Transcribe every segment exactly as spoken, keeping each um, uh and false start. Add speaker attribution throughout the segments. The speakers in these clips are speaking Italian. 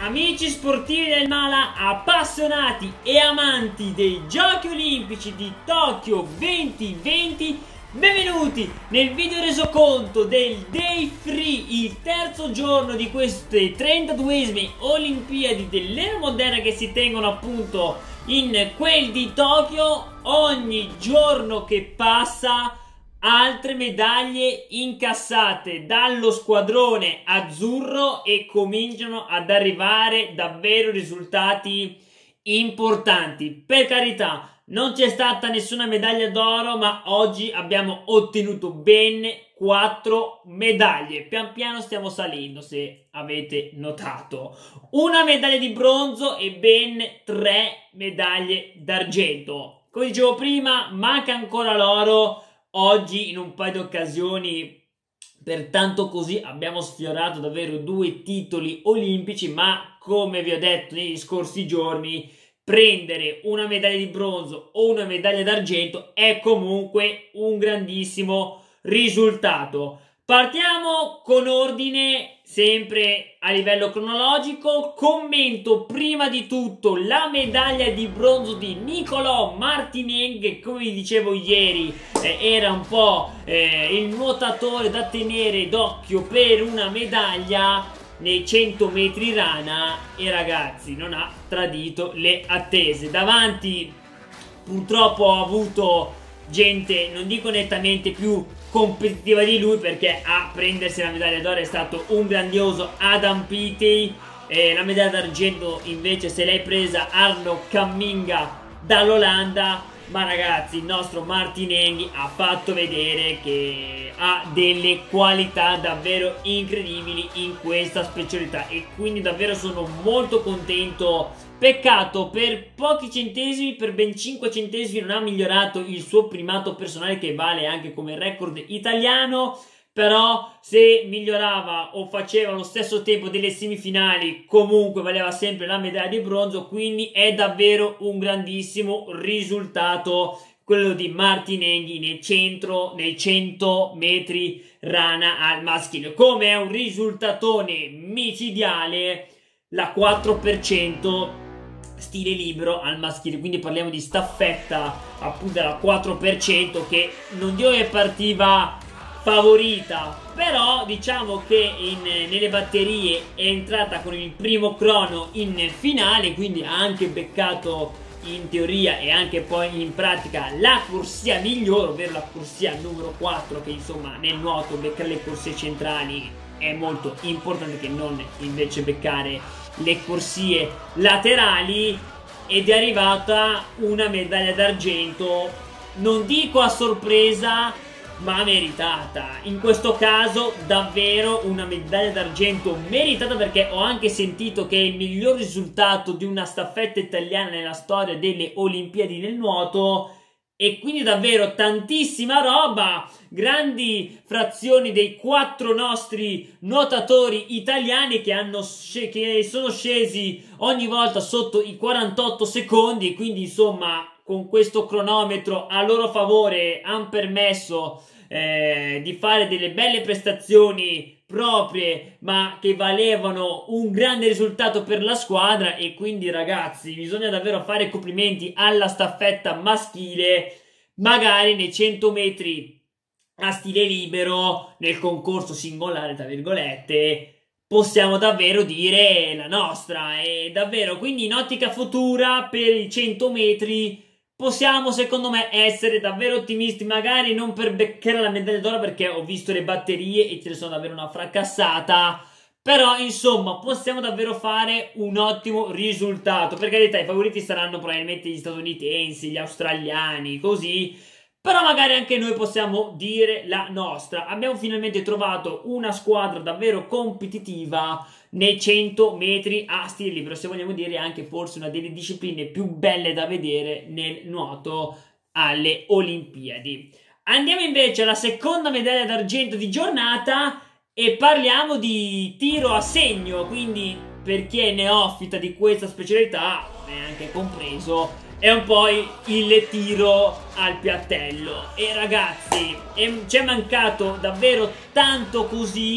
Speaker 1: Amici sportivi del Mala, appassionati e amanti dei Giochi Olimpici di Tokyo duemilaventi, benvenuti nel video resoconto del Day Free, il terzo giorno di queste trentaduesime Olimpiadi dell'era moderna che si tengono appunto in quel di Tokyo. Ogni giorno che passa altre medaglie incassate dallo squadrone azzurro e cominciano ad arrivare davvero risultati importanti. Per carità, non c'è stata nessuna medaglia d'oro, ma oggi abbiamo ottenuto ben quattro medaglie. Pian piano stiamo salendo, se avete notato. Una medaglia di bronzo e ben tre medaglie d'argento. Come dicevo prima, manca ancora l'oro. Oggi in un paio di occasioni, pertanto così abbiamo sfiorato davvero due titoli olimpici, ma come vi ho detto negli scorsi giorni, prendere una medaglia di bronzo o una medaglia d'argento è comunque un grandissimo risultato. Partiamo con ordine, sempre a livello cronologico. Commento prima di tutto la medaglia di bronzo di Nicolò Martinenghi, che come vi dicevo ieri eh, era un po' eh, il nuotatore da tenere d'occhio per una medaglia nei cento metri rana, e ragazzi non ha tradito le attese. Davanti purtroppo ho avuto gente, non dico nettamente più competitiva di lui, perché a prendersi la medaglia d'oro è stato un grandioso Adam Peaty. Eh, la medaglia d'argento invece se l'è presa Arno Camminga dall'Olanda. Ma ragazzi, il nostro Martinenghi ha fatto vedere che ha delle qualità davvero incredibili in questa specialità, e quindi davvero sono molto contento. Peccato per pochi centesimi, per ben cinque centesimi non ha migliorato il suo primato personale, che vale anche come record italiano. Però se migliorava o faceva lo stesso tempo delle semifinali, comunque valeva sempre la medaglia di bronzo. Quindi è davvero un grandissimo risultato quello di Martinenghi nel centro, nei cento metri rana al maschile. Come è un risultatone micidiale la quattro per cento stile libero al maschile. Quindi parliamo di staffetta appunto della quattro per cento, che non dico che partiva favorita, però diciamo che in, nelle batterie è entrata con il primo crono in finale, quindi ha anche beccato in teoria e anche poi in pratica la corsia migliore, ovvero la corsia numero quattro, che insomma nel nuoto beccare le corsie centrali è molto importante, che non invece beccare le corsie laterali. Ed è arrivata una medaglia d'argento, non dico a sorpresa, ma meritata. In questo caso davvero una medaglia d'argento meritata, perché ho anche sentito che è il miglior risultato di una staffetta italiana nella storia delle Olimpiadi del nuoto, e quindi davvero tantissima roba. Grandi frazioni dei quattro nostri nuotatori italiani che, hanno che sono scesi ogni volta sotto i quarantotto secondi, quindi insomma con questo cronometro a loro favore hanno permesso eh, di fare delle belle prestazioni proprie, ma che valevano un grande risultato per la squadra. E quindi ragazzi, bisogna davvero fare complimenti alla staffetta maschile. Magari nei cento metri a stile libero, nel concorso singolare tra virgolette, possiamo davvero dire la nostra. E davvero, quindi in ottica futura per i cento metri possiamo secondo me essere davvero ottimisti, magari non per beccare la medaglia d'oro, perché ho visto le batterie e ce ne sono davvero una fracassata, però insomma possiamo davvero fare un ottimo risultato. Per carità, i favoriti saranno probabilmente gli statunitensi, gli australiani, così, però magari anche noi possiamo dire la nostra. Abbiamo finalmente trovato una squadra davvero competitiva nei cento metri a stile libero, se vogliamo dire anche forse una delle discipline più belle da vedere nel nuoto alle Olimpiadi. Andiamo invece alla seconda medaglia d'argento di giornata e parliamo di tiro a segno. Quindi per chi è neofita di questa specialità, neanche compreso, è un po' il tiro al piattello. E ragazzi, ci è mancato davvero tanto così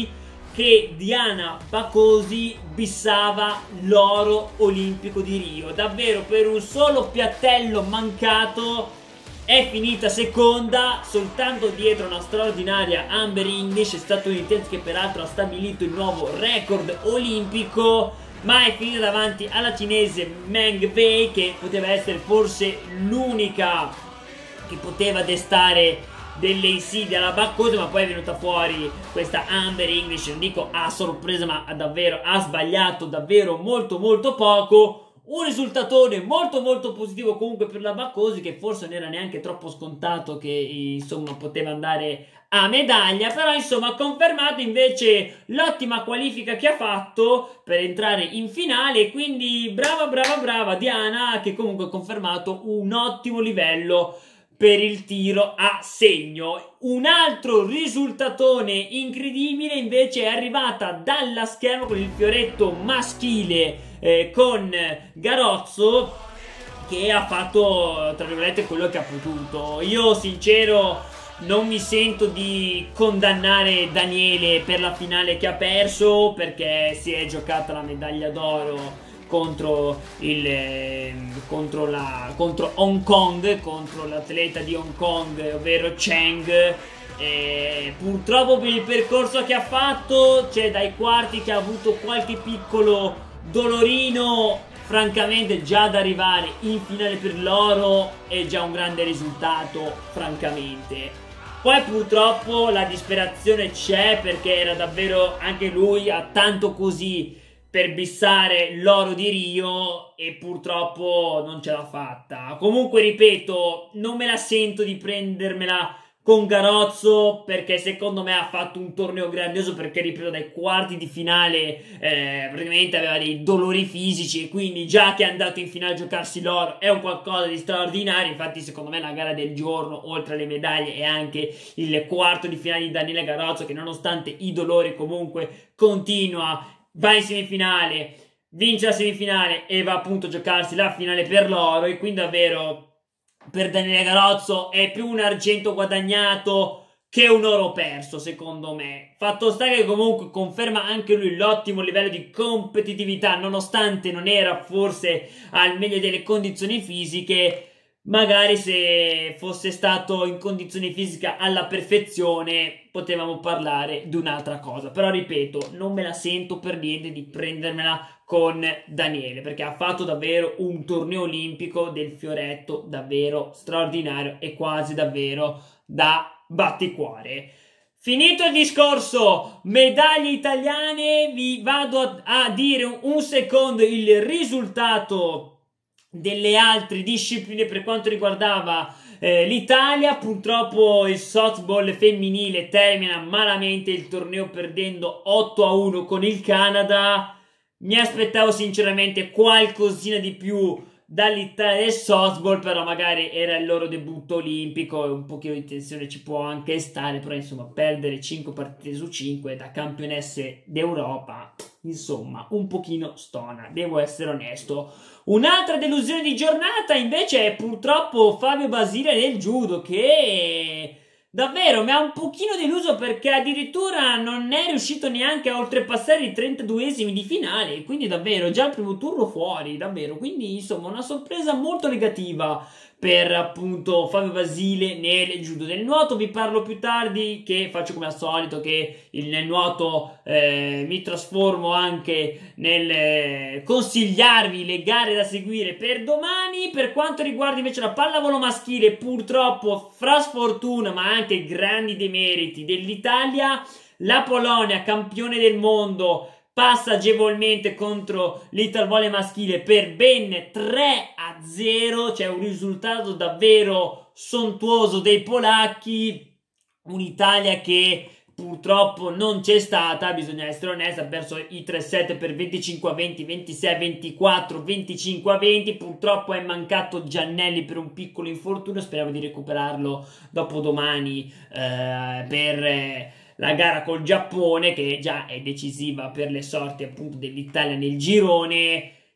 Speaker 1: che Diana Bacosi bissava l'oro olimpico di Rio. Davvero, per un solo piattello mancato è finita seconda, soltanto dietro una straordinaria Amber English, statunitense, che peraltro ha stabilito il nuovo record olimpico, ma è finita davanti alla cinese Meng Wei, che poteva essere forse l'unica che poteva destare delle insidie alla Bacosi, ma poi è venuta fuori questa Amber English, non dico a sorpresa, ma davvero ha sbagliato davvero molto molto poco. Un risultatone molto molto positivo comunque per la Bacosi, che forse non era neanche troppo scontato che insomma poteva andare a medaglia, però insomma ha confermato invece l'ottima qualifica che ha fatto per entrare in finale, quindi brava brava brava Diana, che comunque ha confermato un ottimo livello per il tiro a segno. Un altro risultatone incredibile invece è arrivata dalla scherma con il fioretto maschile eh, con Garozzo, che ha fatto tra virgolette quello che ha potuto. Io sincero non mi sento di condannare Daniele per la finale che ha perso, perché si è giocata la medaglia d'oro contro il eh, contro la contro Hong Kong, contro l'atleta di Hong Kong, ovvero Cheng. E purtroppo per il percorso che ha fatto, cioè dai quarti che ha avuto qualche piccolo dolorino, francamente già ad arrivare in finale per l'oro è già un grande risultato, francamente. Poi purtroppo la disperazione c'è, perché era davvero anche lui a tanto così per bissare l'oro di Rio e purtroppo non ce l'ha fatta. Comunque ripeto, non me la sento di prendermela con Garozzo, perché secondo me ha fatto un torneo grandioso, perché ripeto dai quarti di finale eh, praticamente aveva dei dolori fisici, e quindi già che è andato in finale a giocarsi l'oro è un qualcosa di straordinario. Infatti secondo me la gara del giorno, oltre alle medaglie, è anche il quarto di finale di Daniele Garozzo, che nonostante i dolori comunque continua, va in semifinale, vince la semifinale e va appunto a giocarsi la finale per l'oro. E quindi davvero per Daniele Garozzo è più un argento guadagnato che un oro perso, secondo me. Fatto sta che comunque conferma anche lui l'ottimo livello di competitività, nonostante non era forse al meglio delle condizioni fisiche. Magari se fosse stato in condizioni fisiche alla perfezione potevamo parlare di un'altra cosa. Però ripeto, non me la sento per niente di prendermela con Daniele, perché ha fatto davvero un torneo olimpico del fioretto davvero straordinario e quasi davvero da batticuore. Finito il discorso medaglie italiane, vi vado a, a dire un, un secondo il risultato delle altre discipline per quanto riguardava eh, l'Italia. Purtroppo il softball femminile termina malamente il torneo perdendo otto a uno con il Canada. Mi aspettavo sinceramente qualcosina di più dall'Italia del softball, però magari era il loro debutto olimpico e un pochino di tensione ci può anche stare, però insomma perdere cinque partite su cinque da campionesse d'Europa, insomma un pochino stona, devo essere onesto. Un'altra delusione di giornata invece è purtroppo Fabio Basile nel judo, che davvero mi ha un pochino deluso, perché addirittura non è riuscito neanche a oltrepassare i trentaduesimi di finale, quindi davvero già il primo turno fuori, davvero, quindi insomma una sorpresa molto negativa per appunto Fabio Basile nel judo. Del nuoto vi parlo più tardi, che faccio come al solito, che il, nel nuoto eh, mi trasformo anche nel eh, consigliarvi le gare da seguire per domani. Per quanto riguarda invece la pallavolo maschile, purtroppo fra sfortuna ma anche grandi demeriti dell'Italia, la Polonia, campione del mondo, passa agevolmente contro l'Italvolley maschile per ben tre a zero, cioè un risultato davvero sontuoso dei polacchi. Un'Italia che purtroppo non c'è stata, bisogna essere onesti, ha perso i tre sette per venticinque a venti, ventisei a ventiquattro, venticinque a venti. Purtroppo è mancato Giannelli per un piccolo infortunio, speriamo di recuperarlo dopo domani eh, per eh, la gara col Giappone, che già è decisiva per le sorti appunto dell'Italia nel girone.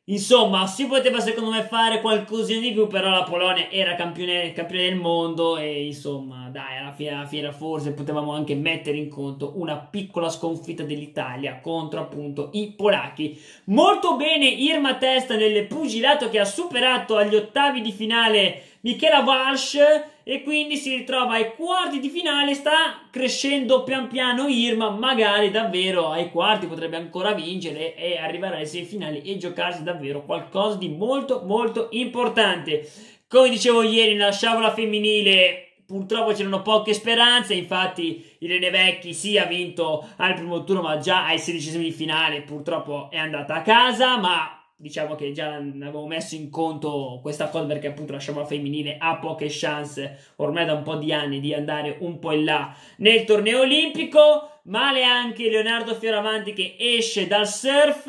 Speaker 1: Insomma, si poteva secondo me fare qualcosina di più, però la Polonia era campione, campione del mondo e insomma, dai, alla fine, alla fiera forse potevamo anche mettere in conto una piccola sconfitta dell'Italia contro appunto i polacchi. Molto bene Irma Testa nel pugilato che ha superato agli ottavi di finale Michaela Walsh e quindi si ritrova ai quarti di finale. Sta crescendo pian piano Irma, magari davvero ai quarti potrebbe ancora vincere e arrivare alle semifinali e giocarsi davvero qualcosa di molto molto importante. Come dicevo ieri nella sciabola femminile purtroppo c'erano poche speranze, infatti Irene Vecchi sì ha vinto al primo turno ma già ai sedicesimi di finale purtroppo è andata a casa, ma diciamo che già avevo messo in conto questa cosa perché appunto la sciabola femminile ha poche chance ormai da un po' di anni di andare un po' in là nel torneo olimpico. Male anche Leonardo Fioravanti che esce dal surf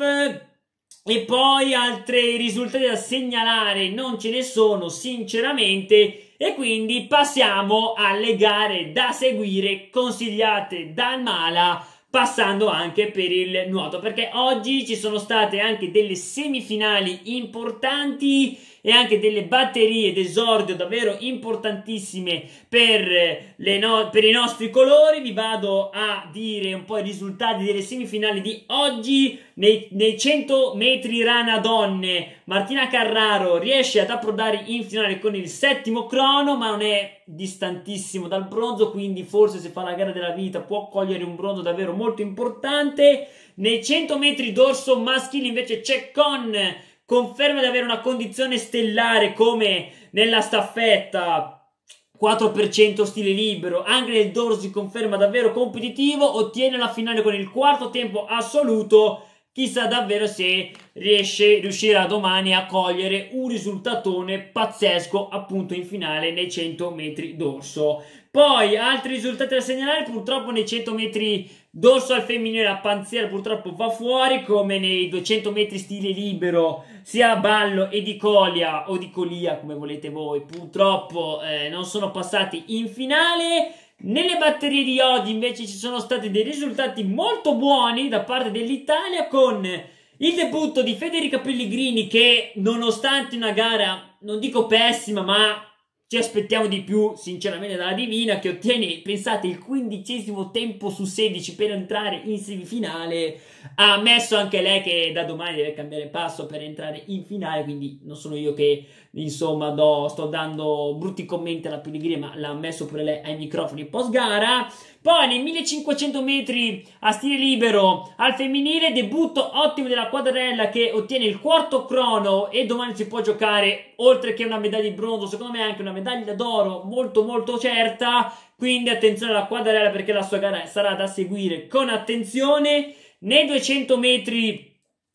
Speaker 1: e poi altri risultati da segnalare non ce ne sono sinceramente e quindi passiamo alle gare da seguire consigliate dal Mala, passando anche per il nuoto, perché oggi ci sono state anche delle semifinali importanti e anche delle batterie d'esordio davvero importantissime per, le no per i nostri colori. Vi vado a dire un po' i risultati delle semifinali di oggi. Nei, nei cento metri rana donne Martina Carraro riesce ad approdare in finale con il settimo crono, ma non è distantissimo dal bronzo, quindi forse se fa la gara della vita può cogliere un bronzo davvero molto importante. Nei cento metri dorso maschile invece c'è Con, conferma di avere una condizione stellare come nella staffetta, quattro per cento stile libero, anche nel dorso si conferma davvero competitivo, ottiene la finale con il quarto tempo assoluto. Chissà davvero se riesce, riuscirà domani a cogliere un risultatone pazzesco appunto in finale nei cento metri dorso. Poi altri risultati da segnalare, purtroppo nei cento metri dorso al femminile la Panziera purtroppo va fuori, come nei duecento metri stile libero sia Ballo e Di Colia o Di Colia come volete voi, purtroppo eh, non sono passati in finale. Nelle batterie di oggi invece ci sono stati dei risultati molto buoni da parte dell'Italia, con il debutto di Federica Pellegrini che nonostante una gara non dico pessima ma ci aspettiamo di più sinceramente dalla Divina, che ottiene, pensate, il quindicesimo tempo su sedici per entrare in semifinale. Ha ammesso anche lei che da domani deve cambiare passo per entrare in finale, quindi non sono io che insomma do, sto dando brutti commenti alla Pellegrini, ma l'ha ammesso pure lei ai microfoni post gara. Poi nei millecinquecento metri a stile libero al femminile, debutto ottimo della Quadarella che ottiene il quarto crono e domani si può giocare, oltre che una medaglia di bronzo, secondo me anche una medaglia d'oro molto molto certa, quindi attenzione alla Quadarella perché la sua gara sarà da seguire con attenzione. Nei duecento metri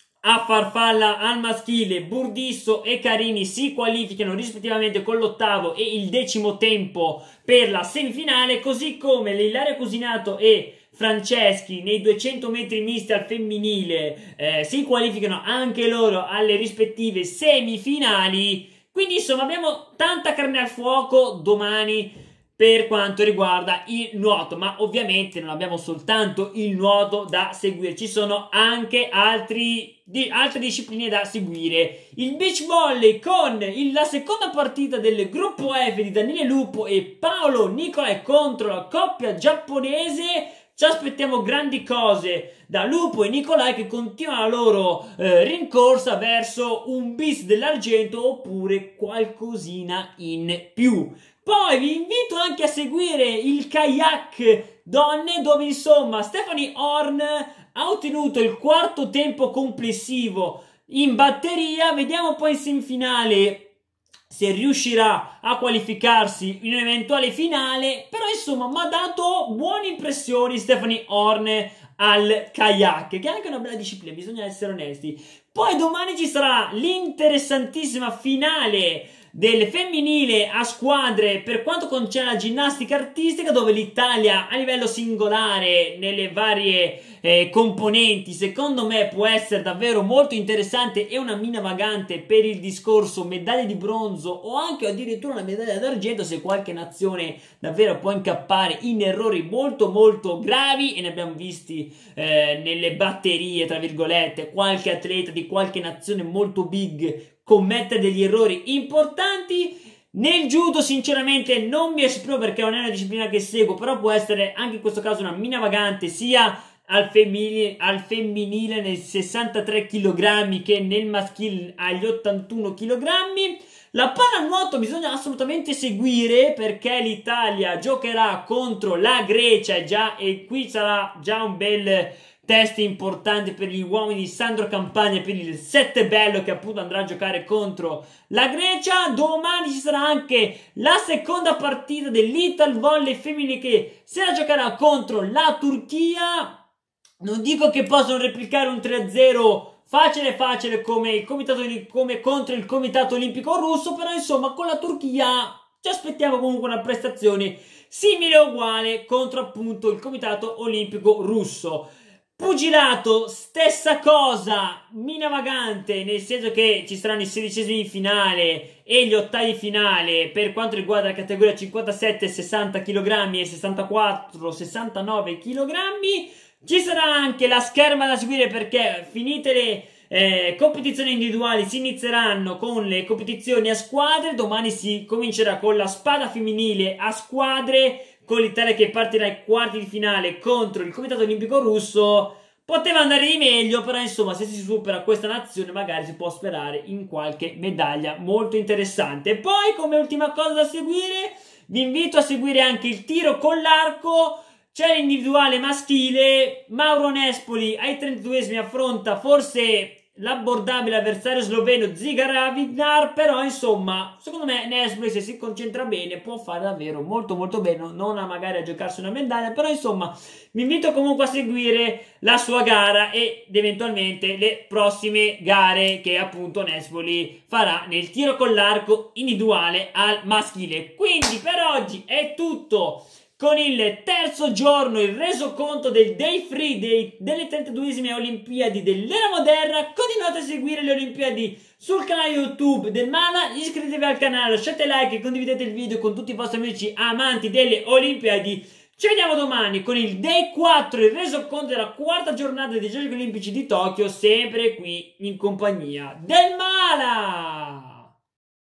Speaker 1: a farfalla al maschile, Burdisso e Carini si qualificano rispettivamente con l'ottavo e il decimo tempo per la semifinale, così come Ilaria Cusinato e Franceschi nei duecento metri misti al femminile eh, si qualificano anche loro alle rispettive semifinali. Quindi insomma abbiamo tanta carne al fuoco domani per quanto riguarda il nuoto, ma ovviamente non abbiamo soltanto il nuoto da seguire, ci sono anche altri, di, altre discipline da seguire. Il beach volley con il, la seconda partita del gruppo F di Daniele Lupo e Paolo Nicolai contro la coppia giapponese. Ci aspettiamo grandi cose da Lupo e Nicolai che continuano la loro eh, rincorsa verso un bis dell'argento oppure qualcosina in più. Poi vi invito anche a seguire il kayak donne, dove insomma Stephanie Horn ha ottenuto il quarto tempo complessivo in batteria. Vediamo poi in semifinale se riuscirà a qualificarsi in un eventuale finale, però insomma mi ha dato buone impressioni Stephanie Horn al kayak, che è anche una bella disciplina, bisogna essere onesti. Poi domani ci sarà l'interessantissima finale del femminile a squadre per quanto concerne la ginnastica artistica, dove l'Italia a livello singolare nelle varie eh, componenti secondo me può essere davvero molto interessante e una mina vagante per il discorso medaglie di bronzo o anche addirittura una medaglia d'argento, se qualche nazione davvero può incappare in errori molto molto gravi, e ne abbiamo visti eh, nelle batterie tra virgolette. Qualche atleta di qualche nazione molto big commette degli errori importanti. Nel judo sinceramente non mi esprimo perché non è una disciplina che seguo, però può essere anche in questo caso una mina vagante sia al femminile, al femminile nei sessantatré chilogrammi che nel maschile agli ottantuno chilogrammi. La pallanuoto bisogna assolutamente seguire perché l'Italia giocherà contro la Grecia e, già, e qui sarà già un bel test importante per gli uomini di Sandro Campagna, per il sette bello che appunto andrà a giocare contro la Grecia. Domani ci sarà anche la seconda partita dell'Ital Volley femminile che se la giocherà contro la Turchia. Non dico che possono replicare un tre a zero facile facile come, il comitato, come contro il Comitato Olimpico Russo, però insomma con la Turchia ci aspettiamo comunque una prestazione simile o uguale contro appunto il Comitato Olimpico Russo. Pugilato, stessa cosa, mina vagante, nel senso che ci saranno i sedicesimi di finale e gli ottavi di finale per quanto riguarda la categoria cinquantasette sessanta chilogrammi e sessantaquattro sessantanove chilogrammi. Ci sarà anche la scherma da seguire perché finite le eh, competizioni individuali si inizieranno con le competizioni a squadre. Domani si comincerà con la spada femminile a squadre, con l'Italia che partirà ai quarti di finale contro il Comitato Olimpico Russo. Poteva andare di meglio, però insomma se si supera questa nazione magari si può sperare in qualche medaglia molto interessante. Poi come ultima cosa da seguire vi invito a seguire anche il tiro con l'arco. C'è l'individuale maschile, Mauro Nespoli ai trentaduesimi affronta forse l'abbordabile avversario sloveno Ziga Ravignar, però insomma secondo me Nespoli se si concentra bene può fare davvero molto molto bene, non a magari a giocarsi una medaglia, però insomma vi invito comunque a seguire la sua gara ed eventualmente le prossime gare che appunto Nespoli farà nel tiro con l'arco individuale al maschile. Quindi per oggi è tutto con il terzo giorno, il resoconto del Day Free dei, delle trentaduesime Olimpiadi dell'era moderna. Continuate a seguire le Olimpiadi sul canale YouTube del Mala, iscrivetevi al canale, lasciate like e condividete il video con tutti i vostri amici amanti delle Olimpiadi. Ci vediamo domani con il Day quattro, il resoconto della quarta giornata dei Giochi Olimpici di Tokyo, sempre qui in compagnia del Mala.